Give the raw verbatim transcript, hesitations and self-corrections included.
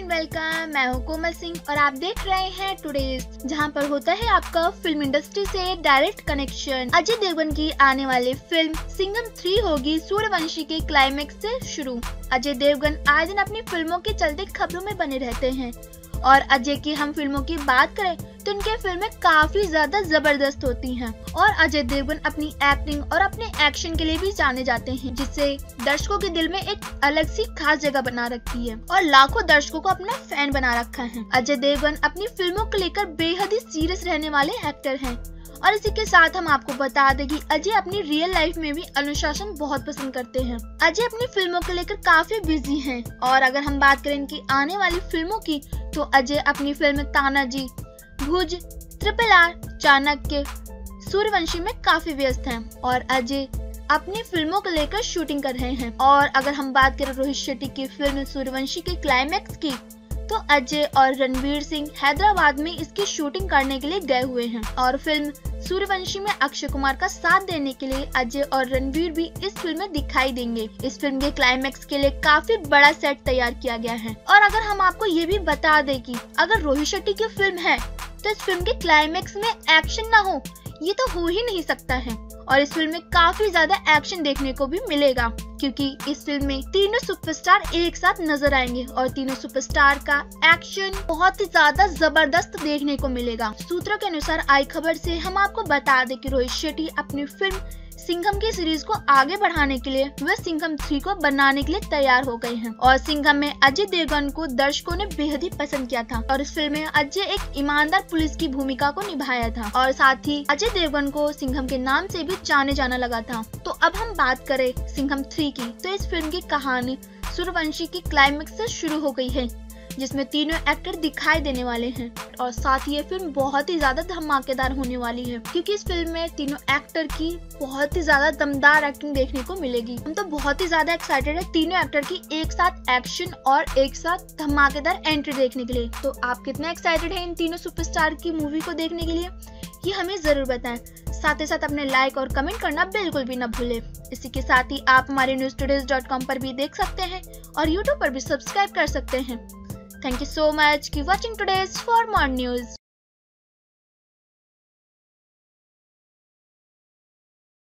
And welcome. मैं हूँ कोमल सिंह और आप देख रहे हैं टुडेज, जहाँ पर होता है आपका फिल्म इंडस्ट्री से डायरेक्ट कनेक्शन। अजय देवगन की आने वाली फिल्म सिंघम थ्री होगी सूर्यवंशी के क्लाइमेक्स से शुरू। अजय देवगन आए दिन अपनी फिल्मों के चलते खबरों में बने रहते हैं और अजय की हम फिल्मों की बात करें तो उनकी फिल्में काफी ज्यादा जबरदस्त होती हैं और अजय देवगन अपनी एक्टिंग और अपने एक्शन के लिए भी जाने जाते हैं, जिससे दर्शकों के दिल में एक अलग सी खास जगह बना रखी है और लाखों दर्शकों को अपना फैन बना रखा है। अजय देवगन अपनी फिल्मों को लेकर बेहद ही सीरियस रहने वाले एक्टर हैं और इसी के साथ हम आपको बता दें कि अजय अपनी रियल लाइफ में भी अनुशासन बहुत पसंद करते हैं। अजय अपनी फिल्मों को लेकर काफी बिजी हैं और अगर हम बात करें इनकी आने वाली फिल्मों की तो अजय अपनी film Tanhaji, Bhuj, triple R, Chanakya, Sooryavanshi में काफी व्यस्त हैं और अजय अपनी फिल्मों को लेकर शूटिंग कर रहे हैं। और अगर हम बात करें रोहित शेट्टी की फिल्म सूर्यवंशी के क्लाइमेक्स की तो अजय और रणवीर सिंह हैदराबाद में इसकी शूटिंग करने के लिए गए हुए हैं और फिल्म सूर्यवंशी में अक्षय कुमार का साथ देने के लिए अजय और रणवीर भी इस फिल्म में दिखाई देंगे। इस फिल्म के क्लाइमेक्स के लिए काफी बड़ा सेट तैयार किया गया है और अगर हम आपको ये भी बता दें कि अगर रोहित शेट्टी की फिल्म है तो इस फिल्म के क्लाइमेक्स में एक्शन ना हो ये तो हो ही नहीं सकता है और इस फिल्म में काफी ज्यादा एक्शन देखने को भी मिलेगा, क्योंकि इस फिल्म में तीनों सुपरस्टार एक साथ नजर आएंगे और तीनों सुपरस्टार का एक्शन बहुत ही ज्यादा जबरदस्त देखने को मिलेगा। सूत्रों के अनुसार आई खबर से हम आपको बता दें कि रोहित शेट्टी अपनी फिल्म सिंघम की सीरीज को आगे बढ़ाने के लिए वह सिंघम थ्री को बनाने के लिए तैयार हो गए हैं और सिंघम में अजय देवगन को दर्शकों ने बेहद ही पसंद किया था और इस फिल्म में अजय एक ईमानदार पुलिस की भूमिका को निभाया था और साथ ही अजय देवगन को सिंघम के नाम से भी जाने जाना लगा था। तो अब हम बात करें सिंघम थ्री की तो इस फिल्म की कहानी सूर्यवंशी की क्लाइमेक्स से शुरू हो गई है, जिसमें तीनों एक्टर दिखाई देने वाले हैं और साथ ही ये फिल्म बहुत ही ज्यादा धमाकेदार होने वाली है, क्योंकि इस फिल्म में तीनों एक्टर की बहुत ही ज्यादा दमदार एक्टिंग देखने को मिलेगी। हम तो बहुत ही ज्यादा एक्साइटेड है तीनों एक्टर की एक साथ एक्शन और एक साथ धमाकेदार एंट्री देखने के लिए। तो आप कितने एक्साइटेड हैं इन तीनों सुपरस्टार की मूवी को देखने के लिए, ये हमें जरूर बताएं। साथ ही साथ अपने लाइक और कमेंट करना बिल्कुल भी न भूलें। इसी के साथ ही आप हमारे न्यूज टुडेज डॉट कॉम पर भी देख सकते हैं और यूट्यूब पर भी सब्सक्राइब कर सकते हैं। Thank you so much. Keep watching today's for more news.